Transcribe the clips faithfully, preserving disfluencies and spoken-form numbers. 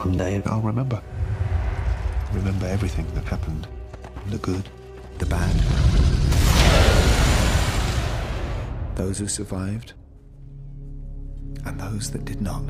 one day I'll remember. Remember everything that happened. The good, the bad. Those who survived, and those that did not.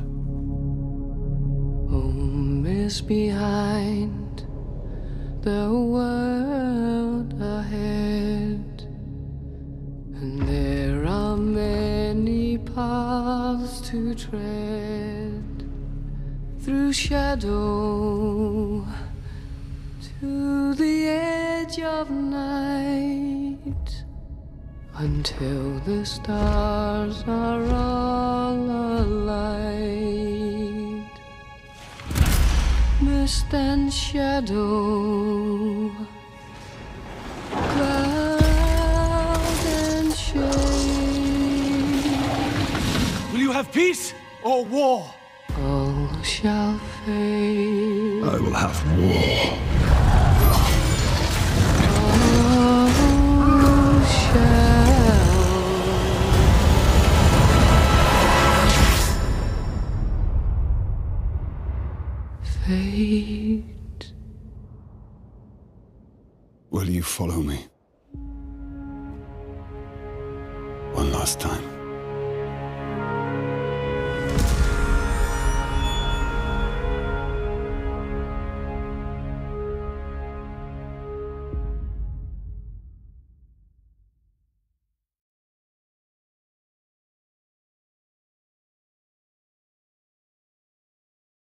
Home is behind, the world ahead, and there are many paths to tread, through shadow to the edge of night, until the stars are all alight. Mist and shadow, cloud and shade. Will you have peace or war? All shall fade. I will have war. All shall fade. Will you follow me? One last time.